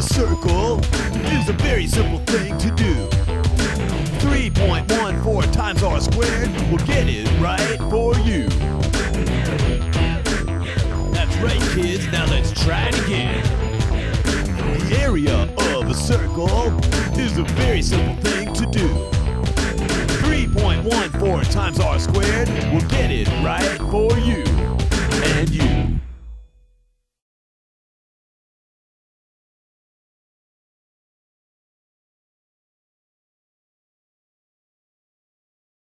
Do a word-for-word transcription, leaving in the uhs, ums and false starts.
a circle is a very simple thing to do. three point one four times r squared will get it right for you. That's right, kids, now let's try it again. The area of a circle is a very simple thing to do. three point one four times r squared will get it right